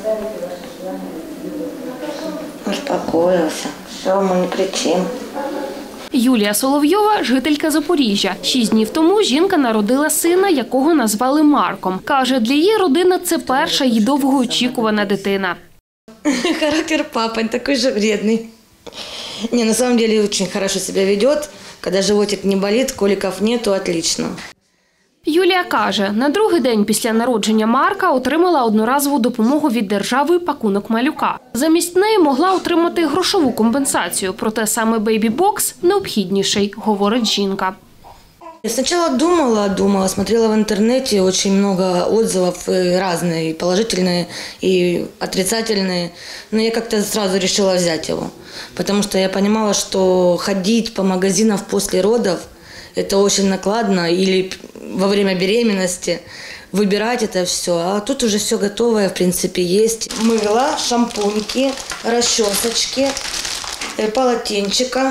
Успокоился. Все, мы не кричим. Юлія Соловйова – жителька Запоріжжя. 6 днів тому жінка народила сина, якого назвали Марком. Каже, для її родини це перша і довгоочікувана дитина. Характер папы такой же вредный. Не, на самом деле очень хорошо себя ведет. Когда животик не болит, коликов нету, отлично. Юлія каже, на другий день після народження Марка отримала одноразову допомогу від держави «Пакунок малюка». Замість неї могла отримати грошову компенсацію, проте саме бейбі-бокс необхідніший, говорить жінка. Я сначала думала, смотрела в интернете, очень много отзывов разные, и положительные, и отрицательные. Но я как-то сразу решила взять его, потому что я понимала, что ходить по магазинам после родов – это очень накладно, или во время беременности выбирать это все. А тут уже все готовое, в принципе, есть. Мыло, шампуньки, расчесочки, полотенчика.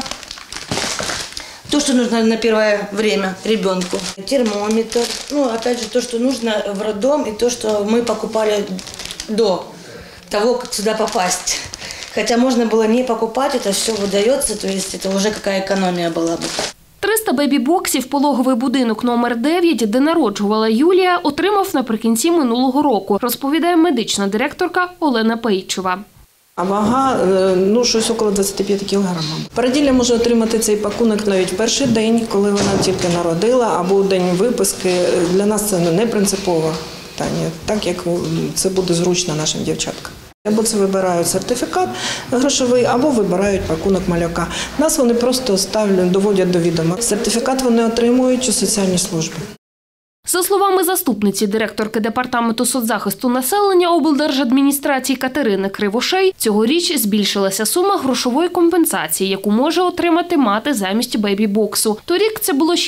То, что нужно на первое время ребенку. Термометр. Ну, опять же, то, что нужно в роддом, и то, что мы покупали до того, как сюда попасть. Хотя можно было не покупать, это все выдается, то есть это уже какая экономия была бы. 300 бейбі-боксів пологовий будинок номер 9, де народжувала Юлія, отримав наприкінці минулого року, розповідає медична директорка Олена Пейчева. А вага, щось около 25 кілограмів. Породілля може отримати цей пакунок навіть в перший день, коли вона тільки народила, або у день виписки. Для нас це не принципове питання, так як це буде зручно нашим дівчаткам. Або це вибирають сертифікат грошовий, або вибирають пакунок малюка. Нас вони просто доводять до відома. Сертифікат вони отримують у соціальній службі. За словами заступниці директорки Департаменту соцзахисту населення облдержадміністрації Катерини Кривошей, цьогоріч збільшилася сума грошової компенсації, яку може отримати мати замість бейбі-боксу. Торік це було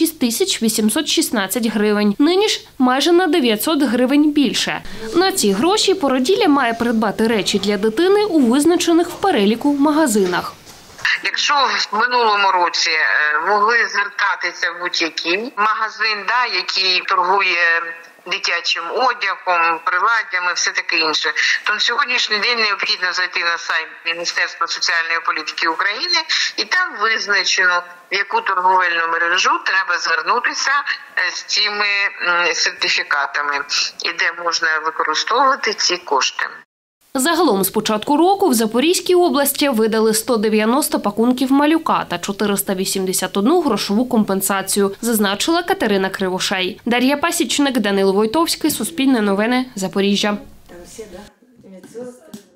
6816 гривень, нині ж майже на 900 гривень більше. На ці гроші породілля має придбати речі для дитини у визначених в переліку магазинах. Якщо в минулому році могли звертатися в будь-який магазин, який торгує дитячим одягом, приладдями, все таке інше, то на сьогоднішній день необхідно зайти на сайт Міністерства соціальної політики України і там визначено, в яку торговельну мережу треба звернутися з цими сертифікатами і де можна використовувати ці кошти. Загалом з початку року в Запорізькій області видали 190 пакунків малюка та 481 грошову компенсацію, зазначила Катерина Кривошей. Дар'я Пасічник, Данило Войтовський, Суспільне новини, Запоріжжя.